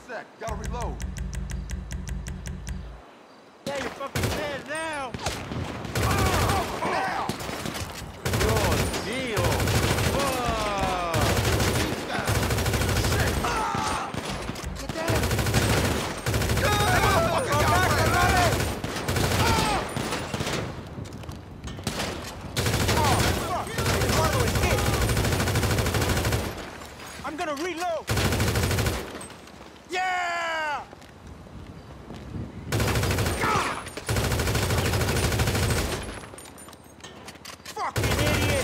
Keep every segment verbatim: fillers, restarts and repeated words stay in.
sec. Gotta reload. Yeah, you're fucking dead now! Oh, now! Dios mío! Whoa! Shit! Ah! Get down! That motherfucker got away! Ah! Carlo is hit! I'm gonna reload! Yeah! Fucking idiot!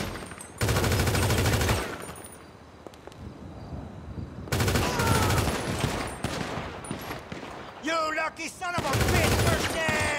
You lucky son of a bitch! First down!